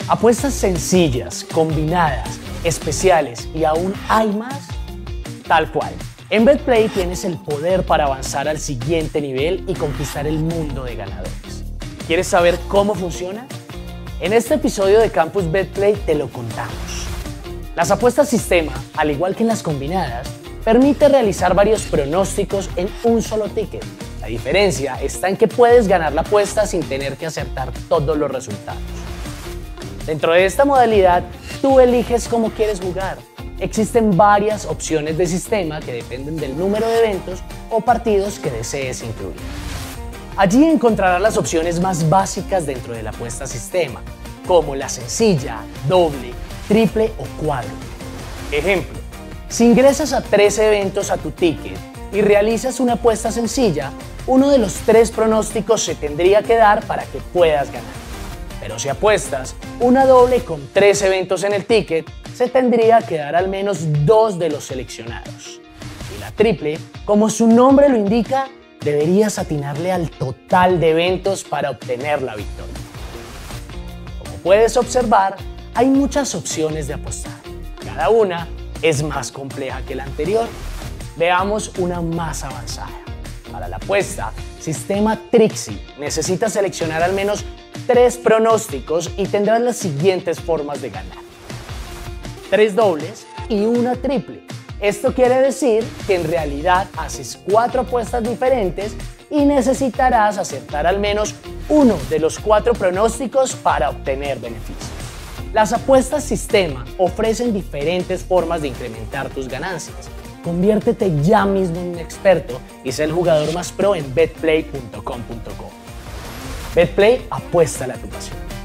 Apuestas sencillas, combinadas, especiales y aún hay más. Tal cual. En BetPlay tienes el poder para avanzar al siguiente nivel y conquistar el mundo de ganadores. ¿Quieres saber cómo funciona? En este episodio de Campus BetPlay te lo contamos. Las apuestas sistema, al igual que en las combinadas, permite realizar varios pronósticos en un solo ticket. La diferencia está en que puedes ganar la apuesta sin tener que acertar todos los resultados. Dentro de esta modalidad, tú eliges cómo quieres jugar. Existen varias opciones de sistema que dependen del número de eventos o partidos que desees incluir. Allí encontrarás las opciones más básicas dentro de la apuesta sistema, como la sencilla, doble, triple o cuadro. Ejemplo, si ingresas a 3 eventos a tu ticket y realizas una apuesta sencilla, uno de los 3 pronósticos se tendría que dar para que puedas ganar. Pero si apuestas una doble con 3 eventos en el ticket, se tendría que dar al menos 2 de los seleccionados. Y la triple, como su nombre lo indica, deberías atinarle al total de eventos para obtener la victoria. Como puedes observar, hay muchas opciones de apostar. Cada una es más compleja que la anterior. Veamos una más avanzada. Para la apuesta, sistema Trixie, necesitas seleccionar al menos 3 pronósticos y tendrás las siguientes formas de ganar: 3 dobles y una triple. Esto quiere decir que en realidad haces 4 apuestas diferentes y necesitarás acertar al menos uno de los 4 pronósticos para obtener beneficios. Las apuestas sistema ofrecen diferentes formas de incrementar tus ganancias. Conviértete ya mismo en un experto y sé el jugador más pro en betplay.com.co. BetPlay, apuéstale a tu pasión.